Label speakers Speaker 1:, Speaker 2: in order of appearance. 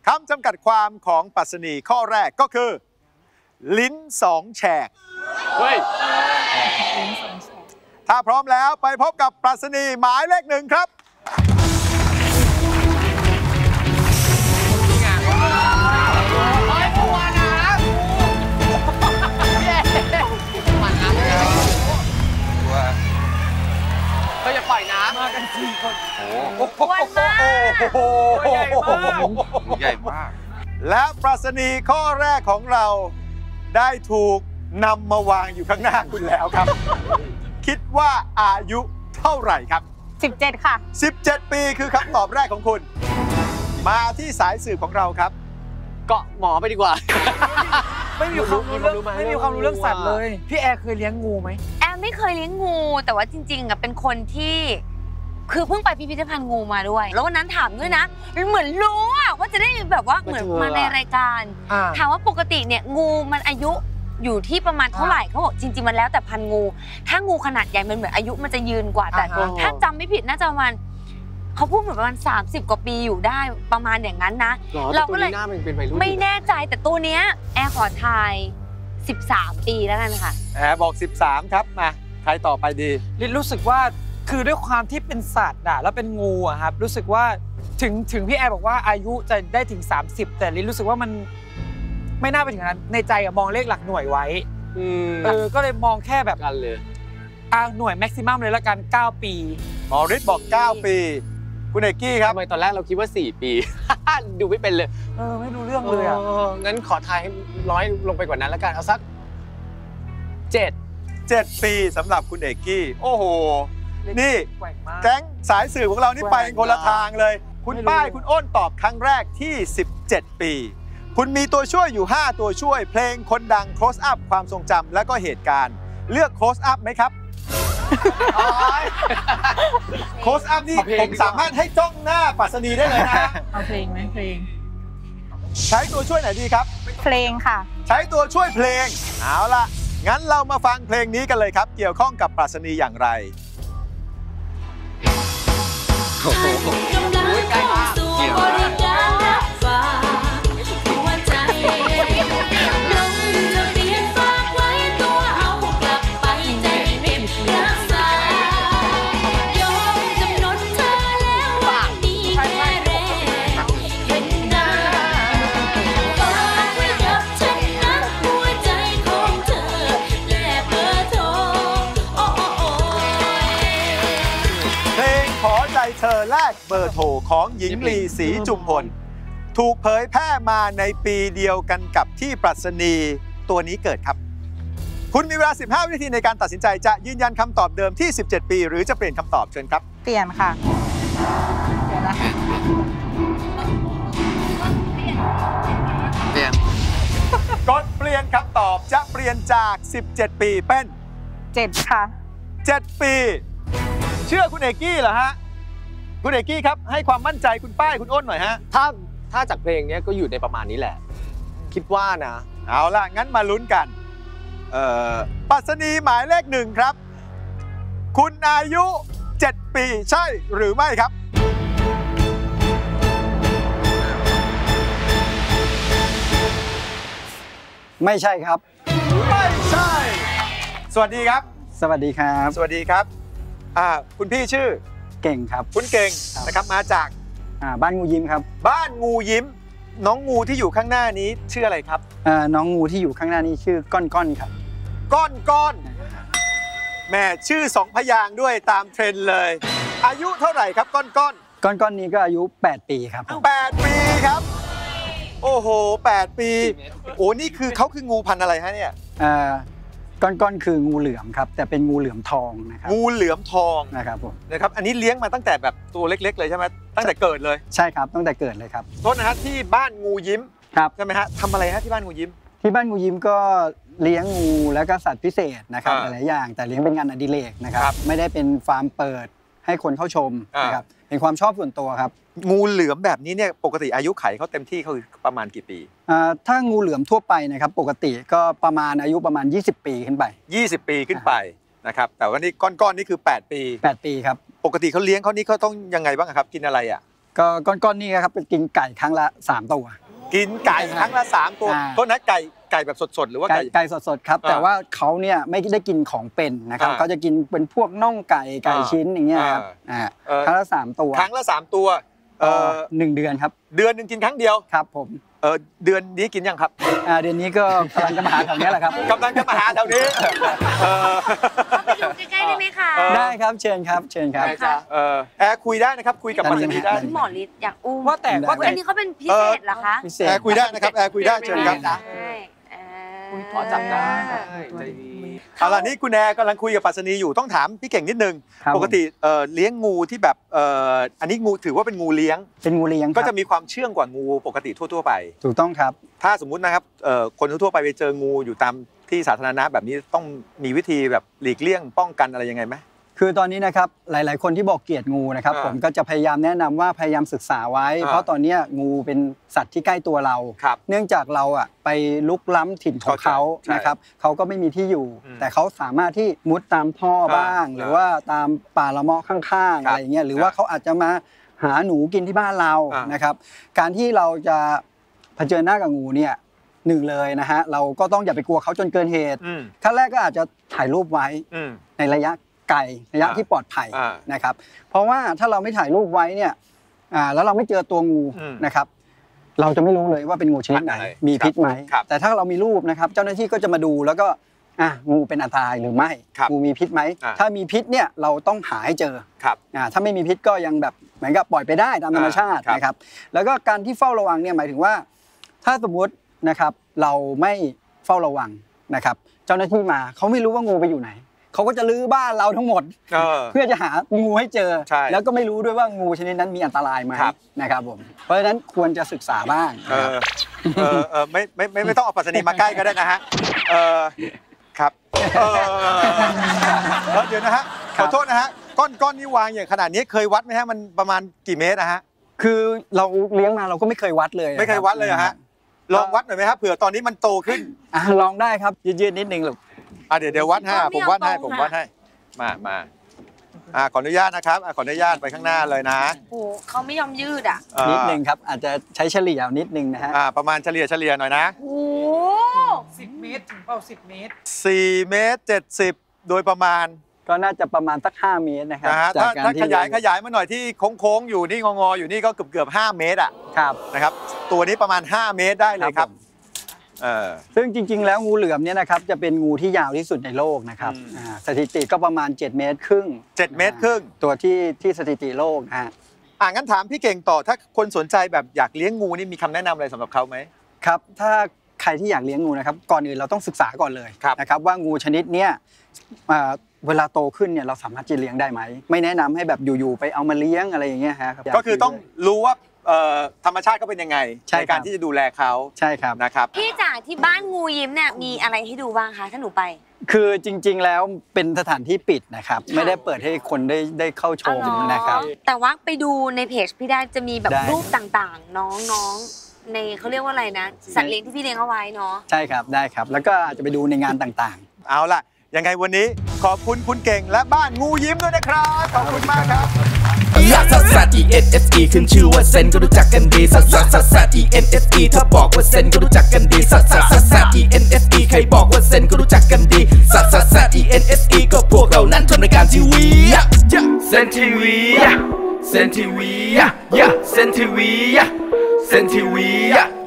Speaker 1: คำจำกัดความของปรัชนีข้อแรกก็คือ ลิ้นสองแฉกเฮ้ยถ้าพร้อมแล้วไปพบกับปรัชนีหมายเลข 1ครับ
Speaker 2: เราจะปล่อยน้ำมากัน4 คน
Speaker 3: วันมาก
Speaker 2: ใหญ่มาก
Speaker 1: และปรัชนีข้อแรกของเราได้ถูกนำมาวางอยู่ข้างหน้าคุณแล้วครับ คิดว่าอายุเท่าไหร่ครับ
Speaker 3: 17ค่ะ
Speaker 1: 17 ปีคือคำตอบแรกของคุณ มาที่สายสืบของเราครับ
Speaker 2: เกาะหมอไปดีกว่า
Speaker 4: ไม่มีความรู้เรื่องสัตว์เลยพี่แอร์เคยเลี้ยงงูไหม
Speaker 3: แอร์ไม่เคยเลี้ยงงูแต่ว่าจริงๆเป็นคนที่คือเพิ่งไปพิพิธภัณฑ์งูมาด้วยแล้ววันนั้นถามด้วยนะเหมือนรู้ว่าจะได้แบบว่าเหมือนมาในรายการถามว่าปกติเนี่ยงูมันอายุอยู่ที่ประมาณเท่าไหร่เขาบอกจริงๆมันแล้วแต่พันงูถ้างูขนาดใหญ่มันเหมือนอายุมันจะยืนกว่าแต่ถ้าจำไม่ผิดน่าจะประมาณเขาพูดเหมือนประมาณ30 กว่าปีอยู่ได้ประมาณอย่างนั้นนะเราก็เลยไม่แน่ใจแต่ตัวเนี้ยแอร์ขอทาย13 ปีแล้วกันค่ะ
Speaker 1: แอร์บอก13ครับมาใครต่อไปดี
Speaker 4: ลินรู้สึกว่าคือด้วยความที่เป็นสัตว์แล้วเป็นงูครับรู้สึกว่าถึงพี่แอร์บอกว่าอายุจะได้ถึง30แต่ลินรู้สึกว่ามันไม่น่าไปถึงนั้นในใจมองเลขหลักหน่วยไว้ก็เลยมองแค่แบบ
Speaker 2: กันเลย
Speaker 4: หน่วยแม็กซิมัมเลยละกัน9 ปี
Speaker 1: หมอฤทธิ์บอก9 ปีคุณเอกกี้ครับ
Speaker 2: ทำไมตอนแรกเราคิดว่า4 ปี ดูไม่เป็นเลย
Speaker 4: ไม่รู้เรื่องเลย
Speaker 2: งั้นขอทายให้น้อยลงไปกว่านั้นแล้วกันเอาสัก
Speaker 1: 7 ปีสำหรับคุณเอกกี้โอ้โหนี่แก๊งสายสื่อของเรานี่ไปคนละทางเลยคุณป้ายคุณอ้นตอบครั้งแรกที่17 ปีคุณมีตัวช่วยอยู่5ตัวช่วยเพลงคนดัง close up ความทรงจำและก็เหตุการณ์เลือก close up ไหมครับclose up นี่ผมสามารถให้จ้องหน้าปรัชนีได้เลยนะ
Speaker 3: เอาเพลงไหมเพลง
Speaker 1: ใช้ตัวช่วยไหนดีครับ
Speaker 3: เพลงค่ะ
Speaker 1: ใช้ตัวช่วยเพลงเอาล่ะงั้นเรามาฟังเพลงนี้กันเลยครับเกี่ยวข้องกับปรัชนีอย่างไร
Speaker 2: โอ้โหใกล้มากเกี่ยวมาก
Speaker 1: เธอแลกเบอร์โทรของหญิงลีศรีจุมพลถูกเผยแพร่มาในปีเดียวกันกับที่ปรัชนีตัวนี้เกิดครับคุณมีเวลา15 วินาทีในการตัดสินใจจะยืนยันคำตอบเดิมที่17 ปีหรือจะเปลี่ยนคำตอบเชิญครับ
Speaker 3: เปลี่ยนค่ะเปลี่ยนละ
Speaker 2: เปลี่ยน
Speaker 1: กดเปลี่ยนคำตอบจะเปลี่ยนจาก17 ปีเป็น
Speaker 3: 7ค่ะ
Speaker 1: 7 ปีเชื่อคุณเอกกี้เหรอฮะคุณเอกกี้ครับให้ความมั่นใจคุณป้ายคุณอ้นหน่อยฮะ
Speaker 2: ถ้าจากเพลงนี้ก็อยู่ในประมาณนี้แหละคิดว่านะ
Speaker 1: เอาล่ะงั้นมาลุ้นกันปรัชนีหมายเลข 1ครับคุณอายุ7 ปีใช่หรือไม่ครับ
Speaker 5: ไม่ใช่ครับ
Speaker 1: ไม่ใช่สวัสดีครับ
Speaker 5: สวัสดีครับ
Speaker 1: สวัสดีครับคุณพี่ชื่อ
Speaker 5: เก่งครับ
Speaker 1: คุณเก่งนะครับมาจาก
Speaker 5: บ้านงูยิ้มครับ
Speaker 1: บ้านงูยิ้มน้องงูที่อยู่ข้างหน้านี้ชื่ออะไรครับ
Speaker 5: น้องงูที่อยู่ข้างหน้านี้ชื่อก้อนครับ
Speaker 1: ก้อนแม่ชื่อ2 พยางค์ด้วยตามเทรนด์เลยอายุเท่าไหร่ครับก้อน
Speaker 5: นี้ก็อายุ8 ปีครับ
Speaker 1: 8 ปีครับโอ้โห8 ปีโอ้นี่คือเขาคืองูพันธุ์อะไรฮะเนี่ย
Speaker 5: ก้อนคืองูเหลือมครับแต่เป็นงูเหลือมทองนะครับ
Speaker 1: งูเหลือมทอง
Speaker 5: นะครับผม
Speaker 1: นะครับอันนี้เลี้ยงมาตั้งแต่แบบตัวเล็กๆเลยใช่ไหมตั้งแต่เกิดเลย
Speaker 5: ใช่ครับตั้งแต่เกิดเลยครับ
Speaker 1: โทษนะฮะที่บ้านงูยิ้ม
Speaker 5: ครับ
Speaker 1: ใช่ไหมฮะทำอะไรฮะที่บ้านงูยิ้ม
Speaker 5: ที่บ้านงูยิ้มก็เลี้ยงงูแล้วก็สัตว์พิเศษนะครับหลายอย่างแต่เลี้ยงเป็นงานอดิเรกนะครับไม่ได้เป็นฟาร์มเปิดให้คนเข้าชมนะครับเป็นความชอบส่วนตัวครับ
Speaker 1: งูเหลือมแบบนี้เนี่ยปกติอายุไขเขาเต็มที่เขาประมาณกี่ปี
Speaker 5: ถ้างูเหลือมทั่วไปนะครับปกติก็ประมาณอายุประมาณ20 ปีขึ้นไป
Speaker 1: 20 ปีขึ้นไปนะครับแต่ว่านี่ก้อนนี่คือ8 ปี
Speaker 5: 8 ปีครับ
Speaker 1: ปกติเขาเลี้ยงเขานี่เขาต้องยังไงบ้างครับกินอะไร
Speaker 5: ก็ก้อนๆนี่ครับเป็นกินไก่ครั้งละ3 ตัว
Speaker 1: กินไก่ครั้งละ3 ตัวโทษนะไก่แบบสดๆหรือว่า
Speaker 5: ไก่สดๆครับแต่ว่าเขาเนี่ยไม่ได้กินของเป็นนะครับเขาจะกินเป็นพวกน่องไก่ชิ้นอย่างเงี้ยครับครั้งละ3 ตัว
Speaker 1: ครั้งละ3 ตัว
Speaker 5: 1 เดือนครับ
Speaker 1: เดือนนึงกินครั้งเดียว
Speaker 5: ครับผม
Speaker 1: เดือนนี้กินยังครับ
Speaker 5: เดือนนี้ก็กำลังจะมาหาแถวนี้แหละครับ
Speaker 1: กำลังจะมาหาแถวนี้
Speaker 3: ไปดูใกล้ๆได้ไหมคะ
Speaker 5: ได้ครับเชิญครับ
Speaker 1: แอร์คุยได้นะครับคุยกับปัสนีได้
Speaker 3: หมอฤทธิ์อยากอุ้ม
Speaker 4: ว่าแต่
Speaker 3: อันนี้เขาเป็นพิเศษเหรอคะ
Speaker 1: แอร์คุยได้นะครับแอร์คุยได้เชิญครับ
Speaker 2: พอจับได้ใจดี
Speaker 1: เอาล่ะนี่คุณแอร์กำลังคุยกับปัสนีอยู่ต้องถามพี่เก่งนิดนึงปกติเลี้ยงงูที่แบบอันนี้งูถือว่าเป็นงูเลี้ยงก็จะมีความเชื่องกว่างูปกติทั่วๆไป
Speaker 5: ถูกต้องครับ
Speaker 1: ถ้าสมมุตินะครับคนทั่วๆไปเจองูอยู่ตามที่สาธารณะแบบนี้ต้องมีวิธีแบบหลีกเลี่ยงป้องกันอะไรยังไงไหม
Speaker 5: คือตอนนี้นะครับหลายๆคนที่บอกเกลียดงูนะครับผมก็จะพยายามแนะนำว่าพยายามศึกษาไว้เพราะตอนนี้งูเป็นสัตว์ที่ใกล้ตัวเราเนื่องจากเราไปลุกล้ำถิ่นของเขานะครับเขาก็ไม่มีที่อยู่แต่เขาสามารถที่มุดตามท่อบ้างหรือว่าตามป่าละเมาะข้างๆอะไรเงี้ยหรือว่าเขาอาจจะมาหาหนูกินที่บ้านเรานะครับการที่เราจะเผชิญหน้ากับงูเนี่ย1เลยนะฮะเราก็ต้องอย่าไปกลัวเขาจนเกินเหตุขั้นแรกก็อาจจะถ่ายรูปไว้ในระยะไกลระยะที่ปลอดภัยนะครับเพราะว่าถ้าเราไม่ถ่ายรูปไว้เนี่ยแล้วเราไม่เจอตัวงูนะครับเราจะไม่รู้เลยว่าเป็นงูชนิดไหนมีพิษไหมแต่ถ้าเรามีรูปนะครับเจ้าหน้าที่ก็จะมาดูแล้วก็งูเป็นอันตรายหรือไม่งูมีพิษไหมถ้ามีพิษเนี่ยเราต้องหาให้เจอถ้าไม่มีพิษก็ยังแบบเหมือนกับปล่อยไปได้ตามธรรมชาตินะครับแล้วก็การที่เฝ้าระวังเนี่ยหมายถึงว่าถ้าสมมตินะครับเราไม่เฝ้าระวังนะครับเจ้าหน้าที่มาเขาไม่รู้ว่างูไปอยู่ไหนเขาก็จะลื้อบ้านเราทั้งหมดเพื่อจะหางูให้เจอแล้วก็ไม่รู้ด้วยว่างูชนิดนั้นมีอันตรายไหมนะครับผมเพราะฉะนั้นควรจะศึกษาบ้าง
Speaker 1: ไม่ต้องเอาปัสนีมาใกล้ก็ได้นะฮะครับเดี๋ยวนะฮะขอโทษนะฮะก้อนนี้วางอย่างขนาดนี้เคยวัดไหมฮะมันประมาณกี่เมตรนะฮะ
Speaker 5: คือเราเลี้ยงมาเราก็ไม่เคยวัดเลย
Speaker 1: ไม่เคยวัดเลยฮะลองวัดหน่อยไหมครับเผื่อตอนนี้มันโตขึ้น
Speaker 5: ลองได้ครับยืดนิดนึงลูก
Speaker 1: เดี๋ยววัดให้ผมวัดให้มาขออนุญาตนะครับขออนุญาตไปข้างหน้าเลยนะ
Speaker 3: โอ้เขาไม่ยอมยืด
Speaker 5: นิดนึงครับอาจจะใช้เฉลี่ยนิดนึงนะฮะ
Speaker 1: ประมาณเฉลี่ยหน่อยนะ
Speaker 3: โอ้
Speaker 4: 10 เมตรถึงเปล่า10 เมตร
Speaker 1: 4 เมตร 70โดยประมาณ
Speaker 5: ก็น่าจะประมาณสัก5 เมตรนะครับ
Speaker 1: ถ้าขยายมาหน่อยที่โค้งอยู่นี่งออยู่นี่ก็เกือบ5 เมตรนะครับตัวนี้ประมาณ5 เมตรได้เลยครับ
Speaker 5: ซึ่งจริงๆแล้วงูเหลือมเนี่ยนะครับจะเป็นงูที่ยาวที่สุดในโลกนะครับสถิติก็ประมาณ7 เมตรครึ่ง
Speaker 1: 7 เมตรครึ่ง
Speaker 5: ตัวที่สถิติโลกฮะ
Speaker 1: งั้นถามพี่เก่งต่อถ้าคนสนใจแบบอยากเลี้ยงงูนี่มีคำแนะนำอะไรสำหรับเขาไหม
Speaker 5: ครับถ้าใครที่อยากเลี้ยงงูนะครับก่อนอื่นเราต้องศึกษาก่อนเลยนะครับว่างูชนิดเนี้ยเวลาโตขึ้นเนี่ยเราสามารถจะเลี้ยงได้ไหมไม่แนะนำให้แบบอยู่ๆไปเอามาเลี้ยงอะไรอย่างเงี้ยครับ
Speaker 1: ก็คือต้องรู้ว่าธรรมชาติก็เป็นยังไงในการที่จะดูแลเขา
Speaker 5: ใช่ครับ
Speaker 1: นะครับ
Speaker 3: พี่จากที่บ้านงูยิ้มเนี่ยมีอะไรให้ดูบ้างคะถ้าหนูไป
Speaker 5: คือจริงๆแล้วเป็นสถานที่ปิดนะครับไม่ได้เปิดให้คนได้เข้าชมนะครับ
Speaker 3: แต่ว่าไปดูในเพจพี่ได้จะมีแบบรูปต่างๆน้องๆในเขาเรียกว่าอะไรนะสัตว์เลี้ยงที่พี่เลี้ยงเอาไว้เนาะ
Speaker 5: ใช่ครับได้ครับแล้วก็อาจจะไปดูในงานต่าง
Speaker 1: ๆเอาล่ะยังไงวันนี้ขอบคุณคุณเก่งและบ้านงูยิ้มด้วยนะครับขอบคุณมากครับ
Speaker 6: ซัสซัส ENSE ขึ้นชื่อว่าเซนก็รู้จักกันดีซัสซัสซัสซัส ENSE ถ้าบอกว่าเซนก็รู้จักกันดีซัสซัสซัสซัส ENSE ใครบอกว่าเซนก็รู้จักกันดีซัสซัสซัส ENSE ก็พวกเรานั้นทำรายการทีวีเซนทีวีเซนทีวีเซนทีวีเซนทีวี